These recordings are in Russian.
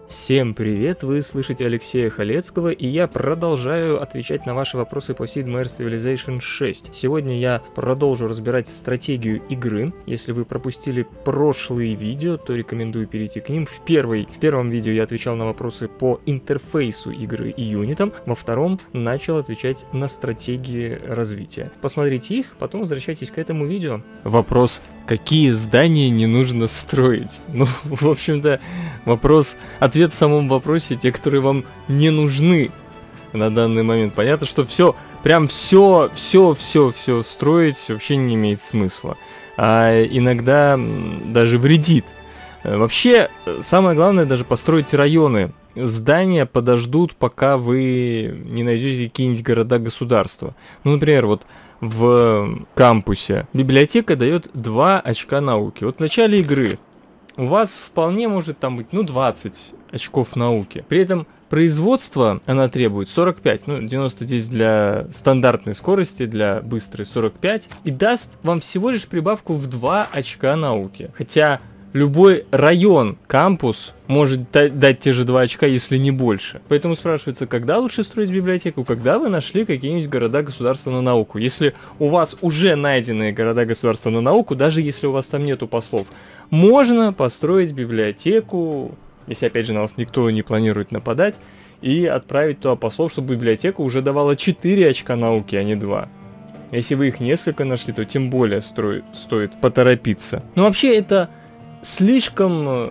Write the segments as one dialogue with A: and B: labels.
A: Всем привет, вы слышите Алексея Халецкого, и я продолжаю отвечать на ваши вопросы по Sid Meier's Civilization 6. Сегодня я продолжу разбирать стратегию игры. Если вы пропустили прошлые видео, то рекомендую перейти к ним. В первом видео я отвечал на вопросы по интерфейсу игры и юнитам, во втором начал отвечать на стратегии развития. Посмотрите их, потом возвращайтесь к этому видео. Вопрос: какие здания не нужно строить? Ну, в общем-то, ответ в самом вопросе, те, которые вам не нужны на данный момент. Понятно, что все строить вообще не имеет смысла, а иногда даже вредит. Вообще, самое главное даже построить районы. Здания подождут, пока вы не найдете какие-нибудь города-государства. Ну, например, вот в кампусе библиотека дает 2 очка науки. Вот в начале игры у вас вполне может там быть, 20 очков науки. При этом производство она требует 45, 90 для стандартной скорости, для быстрой 45. И даст вам всего лишь прибавку в 2 очка науки. Хотя любой район, кампус может дать те же 2 очка, если не больше. Поэтому спрашивается, когда лучше строить библиотеку, когда вы нашли какие-нибудь города-государства на науку. Если у вас уже найденные города-государства на науку, даже если у вас там нету послов, можно построить библиотеку, если опять же на вас никто не планирует нападать, и отправить туда послов, чтобы библиотека уже давала 4 очка науки, а не 2. Если вы их несколько нашли, то тем более стоит поторопиться. Но вообще это слишком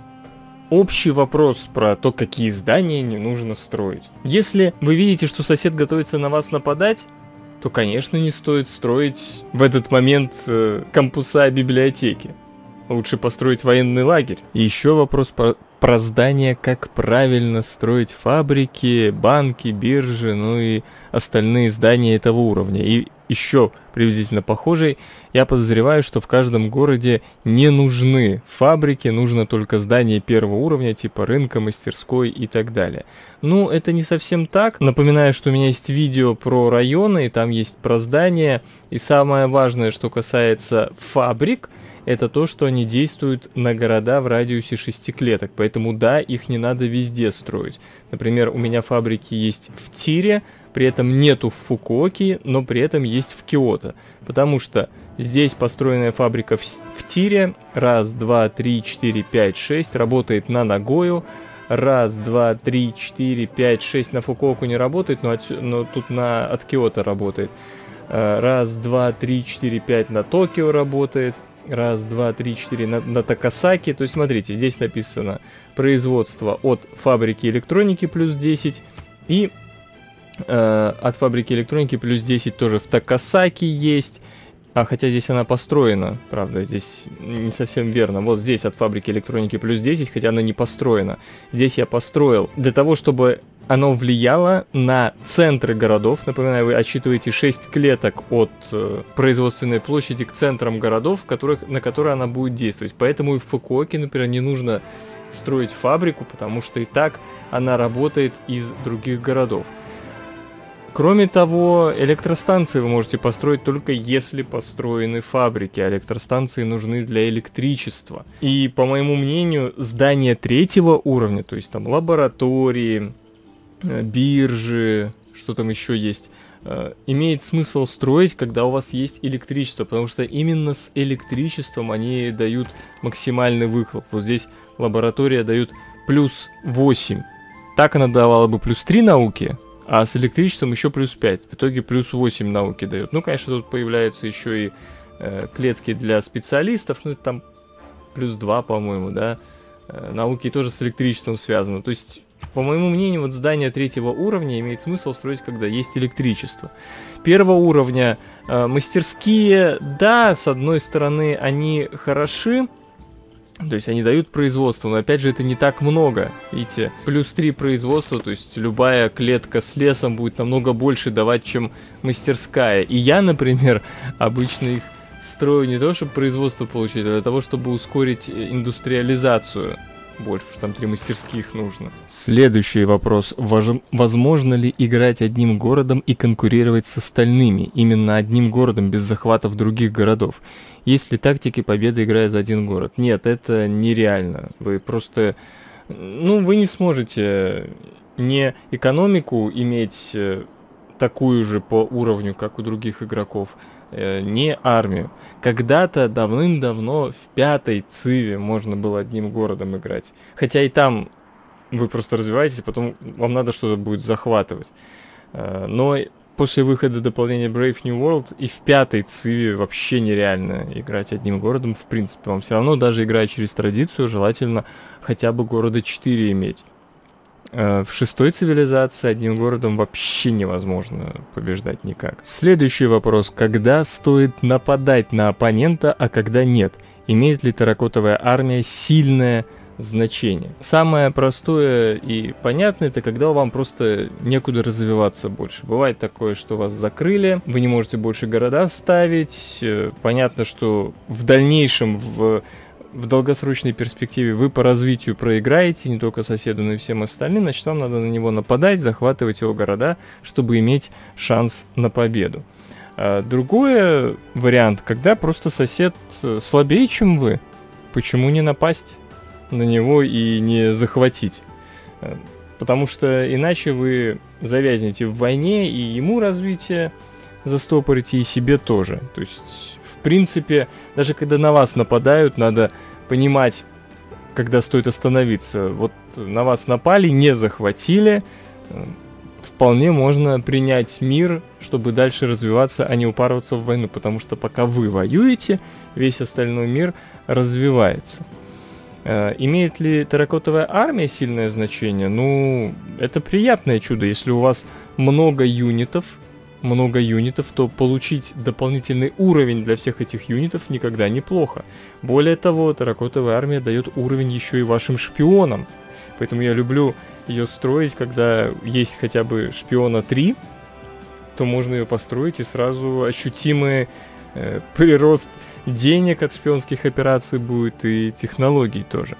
A: общий вопрос про то, какие здания не нужно строить. Если вы видите, что сосед готовится на вас нападать, то, конечно, не стоит строить в этот момент кампуса библиотеки. Лучше построить военный лагерь. И еще вопрос про здания, как правильно строить фабрики, банки, биржи, и остальные здания этого уровня. И еще приблизительно похожий, я подозреваю, что в каждом городе не нужны фабрики, нужно только здание первого уровня, типа рынка, мастерской и так далее. Это не совсем так. Напоминаю, что у меня есть видео про районы, и там есть про здания. И самое важное, что касается фабрик, это то, что они действуют на города в радиусе 6 клеток. Поэтому да, их не надо везде строить. Например, у меня фабрики есть в Тире, при этом нету в Фукуоке, но при этом есть в Киото. Потому что здесь построенная фабрика в Тире 1, 2, 3, 4, 5, 6 работает на Нагою. 1, 2, 3, 4, 5, 6 на Фукуоку не работает, но тут от Киото работает. 1, 2, 3, 4, 5 на Токио работает. 1, 2, 3, 4 на Такасаки. То есть, смотрите, здесь написано производство от фабрики электроники плюс 10. И от фабрики электроники плюс 10 тоже в Такасаки есть. Хотя здесь она построена, правда, здесь не совсем верно. Вот здесь от фабрики электроники плюс 10, хотя она не построена. Здесь я построил для того, чтобы оно влияло на центры городов. Напоминаю, вы отсчитываете 6 клеток от производственной площади к центрам городов, на которые она будет действовать. Поэтому и в Фукуоке, например, не нужно строить фабрику, потому что и так она работает из других городов. Кроме того, электростанции вы можете построить только если построены фабрики, а электростанции нужны для электричества. И, по моему мнению, здания 3-го уровня, то есть там лаборатории, биржи, что там еще есть, имеет смысл строить, когда у вас есть электричество, потому что именно с электричеством они дают максимальный выхлоп. Вот здесь лаборатория дает плюс 8. Так она давала бы плюс 3 науки, а с электричеством еще плюс 5. В итоге плюс 8 науки дает. Конечно, тут появляются еще и клетки для специалистов. Это там плюс 2, по-моему, да. Науки тоже с электричеством связаны. То есть, по моему мнению, вот здание 3-го уровня имеет смысл строить, когда есть электричество. 1-го уровня мастерские, да, с одной стороны, они хороши. То есть они дают производство, но опять же это не так много. Видите, плюс 3 производства, то есть любая клетка с лесом будет намного больше давать, чем мастерская. И я, например, обычно их строю не то, чтобы производство получить, а для того, чтобы ускорить индустриализацию. Больше, потому что там 3 мастерских нужно. Следующий вопрос. Возможно ли играть одним городом и конкурировать с остальными? Именно одним городом, без захватов других городов? Есть ли тактики победы, играя за один город? Нет, это нереально. Вы просто Ну, вы не сможете не экономику иметь такую же по уровню, как у других игроков, не армию. Когда-то давным-давно в 5-й циве можно было одним городом играть. Хотя и там вы просто развиваетесь, потом вам надо что-то будет захватывать. Но после выхода дополнения Brave New World и в 5-й циве вообще нереально играть одним городом. В принципе, вам все равно, даже играя через традицию, желательно хотя бы города 4 иметь. В 6-й цивилизации одним городом вообще невозможно побеждать никак. Следующий вопрос. Когда стоит нападать на оппонента, а когда нет? Имеет ли терракотовая армия сильное значение? Самое простое и понятное — это когда вам просто некуда развиваться больше. Бывает такое, что вас закрыли, вы не можете больше города ставить. Понятно, что в дальнейшем, в долгосрочной перспективе вы по развитию проиграете не только соседу, но и всем остальным, значит, вам надо на него нападать, захватывать его города, чтобы иметь шанс на победу. Другой вариант, когда просто сосед слабее, чем вы. Почему не напасть на него и не захватить? Потому что иначе вы завязнете в войне, и ему развитие застопорите, и себе тоже. То есть, в принципе, даже когда на вас нападают, надо понимать, когда стоит остановиться. Вот на вас напали, не захватили, вполне можно принять мир, чтобы дальше развиваться, а не упарываться в войну, потому что пока вы воюете, весь остальной мир развивается. Имеет ли терракотовая армия сильное значение? Ну, это приятное чудо. Если у вас много юнитов, то получить дополнительный уровень для всех этих юнитов никогда не плохо. Более того, терракотовая армия дает уровень еще и вашим шпионам. Поэтому я люблю ее строить, когда есть хотя бы шпиона 3, то можно ее построить, и сразу ощутимый прирост денег от шпионских операций будет, и технологий тоже.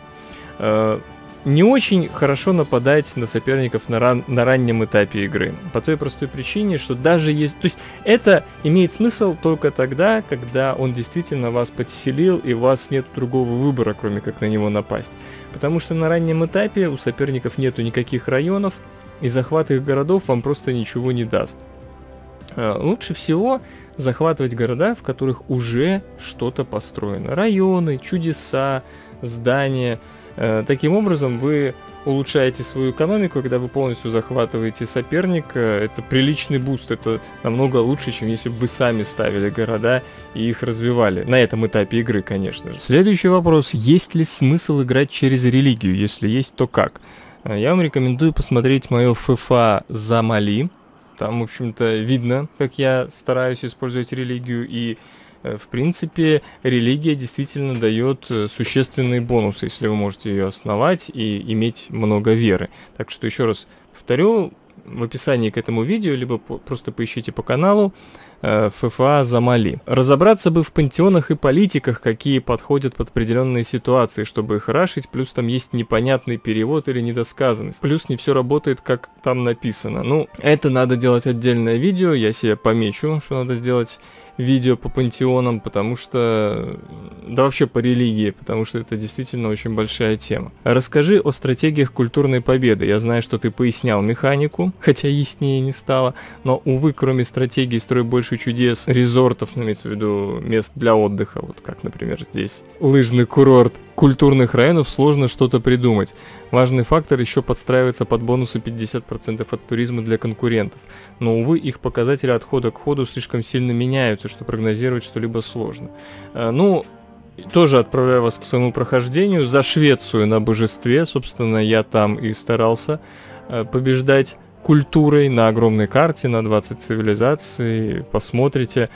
A: Не очень хорошо нападать на соперников на раннем этапе игры. По той простой причине, что даже если... То есть это имеет смысл только тогда, когда он действительно вас подселил, и у вас нет другого выбора, кроме как на него напасть. Потому что на раннем этапе у соперников нету никаких районов, и захват их городов вам просто ничего не даст. Лучше всего захватывать города, в которых уже что-то построено. Районы, чудеса, здания. Таким образом, вы улучшаете свою экономику, когда вы полностью захватываете соперника. Это приличный буст, это намного лучше, чем если бы вы сами ставили города и их развивали. На этом этапе игры, конечно же. Следующий вопрос. Есть ли смысл играть через религию? Если есть, то как? Я вам рекомендую посмотреть мое ФФА за Мали. Там, в общем-то, видно, как я стараюсь использовать религию, и в принципе, религия действительно дает существенные бонусы, если вы можете ее основать и иметь много веры. Так что еще раз повторю, в описании к этому видео, либо просто поищите по каналу ФФА за Мали. Разобраться бы в пантеонах и политиках, какие подходят под определенные ситуации, чтобы их рашить, плюс там есть непонятный перевод или недосказанность, плюс не все работает, как там написано. Ну, это надо делать отдельное видео, я себе помечу, что надо сделать видео по пантеонам, потому что... Да вообще по религии, потому что это действительно очень большая тема. Расскажи о стратегиях культурной победы. Я знаю, что ты пояснял механику, хотя яснее не стало, но, увы, кроме стратегии «Строй больше чудес», резортов, ну, имеется в виду мест для отдыха, вот как, например, здесь, лыжный курорт, культурных районов, сложно что-то придумать. Важный фактор — еще подстраивается под бонусы 50% от туризма для конкурентов. Но, увы, их показатели от хода к ходу слишком сильно меняются, что прогнозировать что-либо сложно. Ну, тоже отправляю вас к своему прохождению. За Швецию на божестве, собственно, я там и старался побеждать культурой на огромной карте, на 20 цивилизаций. Посмотрите.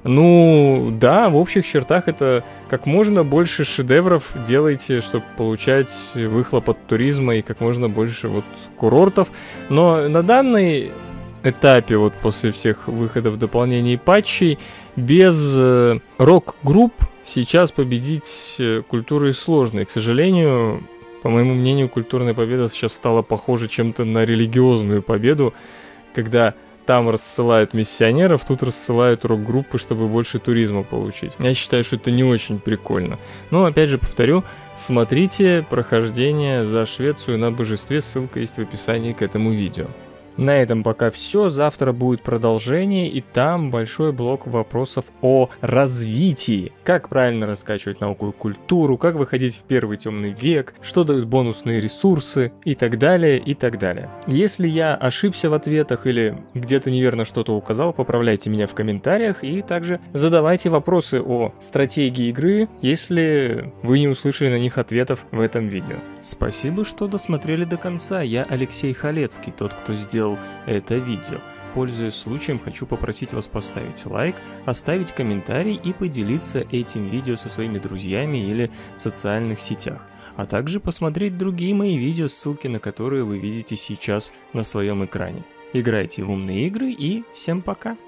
A: Ну, да, в общих чертах это как можно больше шедевров делайте, чтобы получать выхлоп от туризма, и как можно больше вот курортов. Но на данный этапе, вот после всех выходов дополнений и патчей, без рок-групп сейчас победить культурой сложно. И, к сожалению, по моему мнению, культурная победа сейчас стала похожа чем-то на религиозную победу, когда там рассылают миссионеров, тут рассылают рок-группы, чтобы больше туризма получить. Я считаю, что это не очень прикольно. Но, опять же, повторю, смотрите прохождение за Швецию на божестве, ссылка есть в описании к этому видео. На этом пока все, завтра будет продолжение, и там большой блок вопросов о развитии. Как правильно раскачивать науку и культуру, как выходить в первый темный век, что дают бонусные ресурсы и так далее, и так далее. Если я ошибся в ответах или где-то неверно что-то указал, поправляйте меня в комментариях и также задавайте вопросы о стратегии игры, если вы не услышали на них ответов в этом видео. Спасибо, что досмотрели до конца. Я Алексей Халецкий, тот, кто сделал это видео. Пользуясь случаем, хочу попросить вас поставить лайк, оставить комментарий и поделиться этим видео со своими друзьями или в социальных сетях, а также посмотреть другие мои видео, ссылки на которые вы видите сейчас на своем экране. Играйте в умные игры и всем пока!